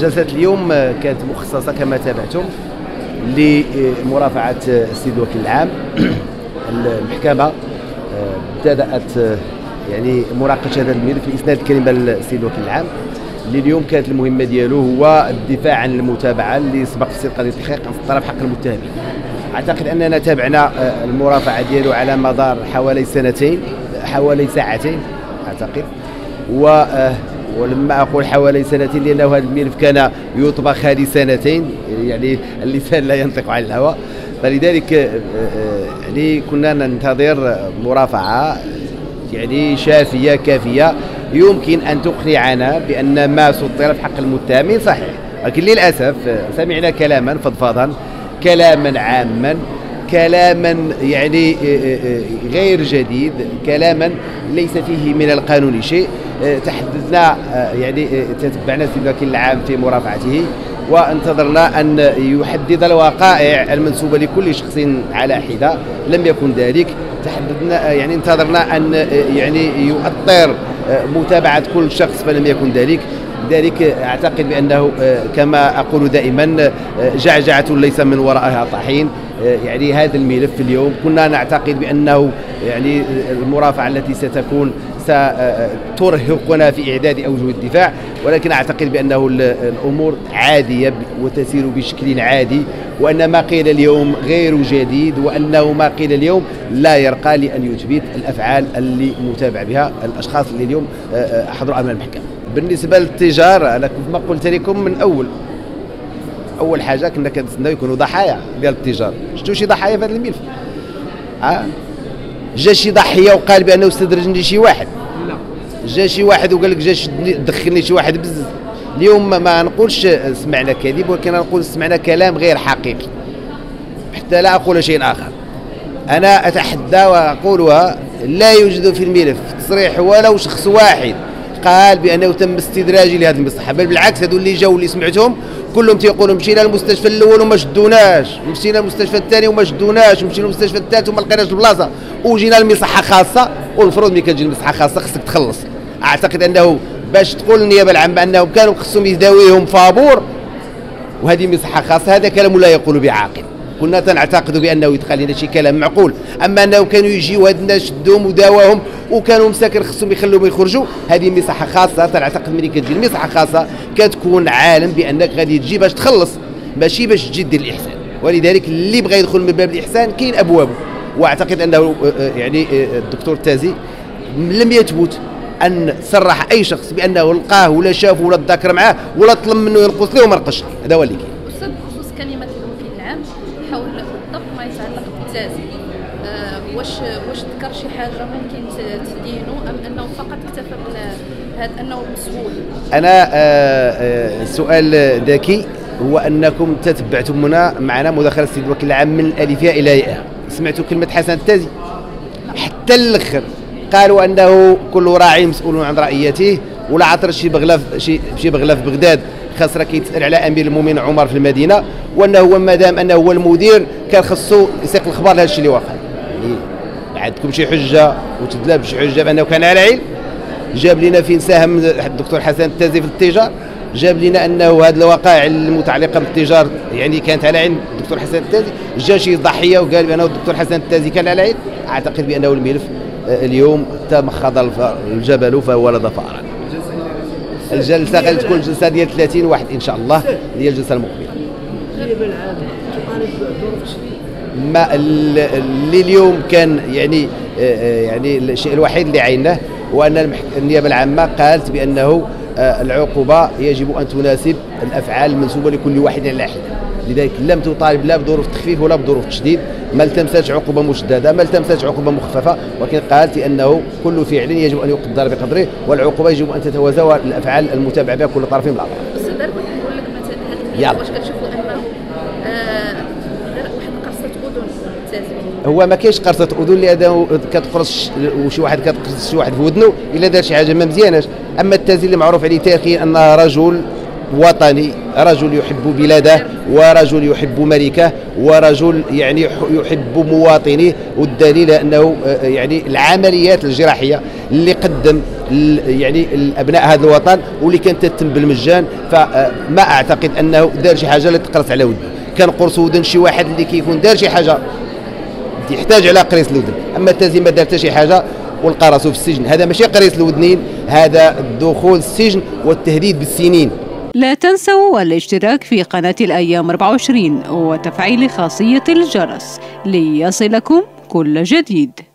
جلسة اليوم كانت مخصصة كما تابعتم لمرافعة السيد الوكيل العام. المحكمة بدأت يعني مناقشة هذا الملف في إسناد الكلمة للسيد الوكيل العام، اللي اليوم كانت المهمة ديالو هو الدفاع عن المتابعة اللي سبق في قضية التحقيق عن طرف حق المتهمين. أعتقد أننا تابعنا المرافعة ديالو على مدار حوالي سنتين، حوالي ساعتين أعتقد، ولما أقول حوالي سنتين لأنه هذا الملف كان يطبخ هذه سنتين، يعني اللسان لا ينطق عن الهوى، فلذلك يعني كنا ننتظر مرافعة يعني شافية كافية يمكن أن تقنعنا بأن ما سطر في حق المتهمين صحيح، لكن للأسف سمعنا كلاما فضفاضا، كلاما عاما، كلاما يعني غير جديد، كلاما ليس فيه من القانون شيء. تحدثنا يعني تتبعنا السيد الوكيل العام في مرافعته وانتظرنا أن يحدد الوقائع المنسوبة لكل شخص على حدة، لم يكن ذلك. تحدثنا يعني انتظرنا أن يعني يؤطر متابعة كل شخص، فلم يكن ذلك. لذلك أعتقد بأنه كما أقول دائما جعجعة ليس من ورائها طحين. يعني هذا الملف اليوم كنا نعتقد بأنه يعني المرافعة التي ستكون سترهقنا في إعداد أوجه الدفاع، ولكن أعتقد بأنه الأمور عادية وتسير بشكل عادي، وأن ما قيل اليوم غير جديد، وأنه ما قيل اليوم لا يرقى لأن يثبت الأفعال اللي متابع بها الأشخاص اللي اليوم حضروا أمام المحكمة. بالنسبة للتجار أنا كما قلت لكم من أول حاجة كنا كنتسناو يكونوا ضحايا ديال التجار. شفتوا شي ضحايا في هذا الملف؟ جا شي ضحية وقال بأنه استدرجني شي واحد؟ لا. جا شي واحد وقال لك جا دخلني شي واحد بزز. اليوم ما نقولش سمعنا كذب، ولكن نقول سمعنا كلام غير حقيقي، حتى لا أقول شيء آخر. أنا أتحدى وأقولها، لا يوجد في الملف تصريح ولو شخص واحد قال بأنه تم استدراجي لهذه المصلحة، بل بالعكس هذو اللي جاوا اللي سمعتهم كلهم تيقولوا مشينا للمستشفى الاول وما شدوناش، مشينا للمستشفى الثاني وما شدوناش، مشينا للمستشفى الثالث وما لقيناش البلاصه، وجينا لمصحه خاصه. والمفروض ملي كتجي لمصحه خاصه خصك تخلص. اعتقد انه باش تقول النيابه العامه بانهم كانوا خصهم يداويهم فابور وهذه مصحه خاصه، هذا كلام لا يقول بعاقل. كنا تنعتقد بانه يدخل لنا شي كلام معقول، اما انهم كانوا يجيو هاد الناس شدوهم وداواهم وكانوا مساكن خصهم يخلوهم يخرجوا، هذه مصحه خاصه. تنعتقد ملي كتجي لمصحه خاصه كتكون عالم بانك غادي تجي باش تخلص، ماشي باش تجي دير الاحسان. ولذلك اللي بغى يدخل من باب الاحسان كاين ابوابه، واعتقد انه يعني الدكتور التازي لم يثبت ان صرح اي شخص بانه لقاه ولا شافه ولا تذاكر معاه ولا طلب منه ينقص ليه وما نقصش. هذا هو اللي كاين. استاذ، بخصوص كلمه الوكيل العام حول بالضبط ما يتعلق بالتازي، واش ذكر شي حاجه ممكن تدينه ام انه فقط اكتفى بهذا انه مسؤول؟ انا سؤال ذكي هو انكم تتبعتم معنا مداخله السيد الوكيل العام من الالفيه الى ياء. سمعتوا كلمه حسن التازي حتى الاخر، قالوا انه كل راعي مسؤول عن رعيته، ولا عطر شي بغله في بغداد خاص راه كيتسال على امير المؤمنين عمر في المدينه، وانه هو مادام انه هو المدير كان خصو يسيق الخبر لهذا الشيء اللي واقع. يعني عندكم شي حجه وتدلى بشي حجه بانه كان على علم؟ جاب لنا فين ساهم الدكتور حسن التازي في التجار، جاب لنا انه هذه الوقائع المتعلقه بالتجار يعني كانت على علم الدكتور حسن التازي. جا شي ضحيه وقال بانه الدكتور حسن التازي كان على علم. اعتقد بانه الملف اليوم تمخض الجبل فولد فارا. الجلسه غادي تكون جلسه ديال 30 واحد ان شاء الله، هي الجلسه المقبله. ما اللي اليوم كان يعني الشيء الوحيد اللي عيناه هو ان النيابه العامه قالت بانه العقوبه يجب ان تناسب الافعال المنسوبه لكل واحد على حده، لذلك لم تطالب لا بظروف التخفيف ولا بظروف التشديد، ما التمستش عقوبه مشدده، ما التمستش عقوبه مخففه، ولكن قالت انه كل فعل يجب ان يقدر بقدره، والعقوبه يجب ان تتوازى الافعال المتابعه بها كل طرف من الاطراف. بس دابا نقول لك مثلا هذا واش كتشوفوا انه واحد قرصه اذن التازي؟ هو ما كاينش قرصه اذن لانه كتقرص وشي واحد كتقرص شي واحد في ودنه الا دار شي حاجه ما مزياناش. اما التازي اللي معروف عليه تاريخيا انه رجل وطني، رجل يحب بلاده، ورجل يحب ملكه، ورجل يعني يحب مواطنيه. والدليل انه يعني العمليات الجراحيه اللي قدم يعني الابناء هذا الوطن واللي كانت تتم بالمجان، فما اعتقد انه دار شي حاجه اللي تقرص على ودن. كان قرص ودن شي واحد اللي كيكون دار شي حاجه يحتاج على قريص الودن، اما التازي ما دار حتى شي حاجه ولقى راسو في السجن. هذا ماشي قريص الودنين، هذا الدخول السجن والتهديد بالسنين. لا تنسوا الاشتراك في قناة الأيام 24 وتفعيل خاصية الجرس ليصلكم كل جديد.